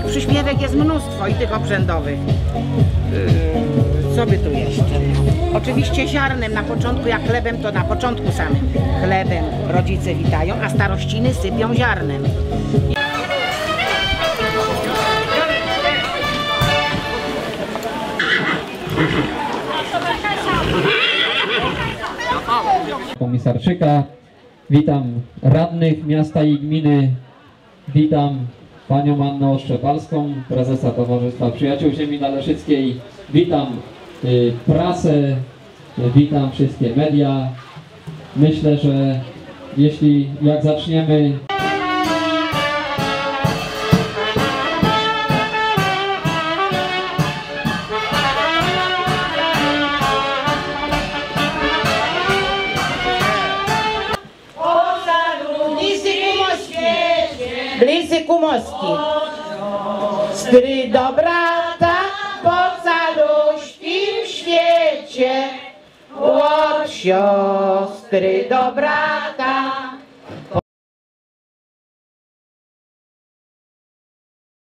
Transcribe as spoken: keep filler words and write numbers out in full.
przyśpiewek jest mnóstwo i tych obrzędowych. Yy, co by tu jeszcze? Oczywiście ziarnem na początku, jak chlebem, to na początku samym chlebem rodzice witają, a starościny sypią ziarnem. Komisarczyka, witam radnych miasta i gminy, witam panią Annę Oszczepalską, prezesa Towarzystwa Przyjaciół Ziemi Naleszyckiej, witam y, prasę, y, witam wszystkie media. Myślę, że jeśli jak zaczniemy Blisy ku Moskwi. Stry do brata, pocaluśki w świecie. Od siostry do brata,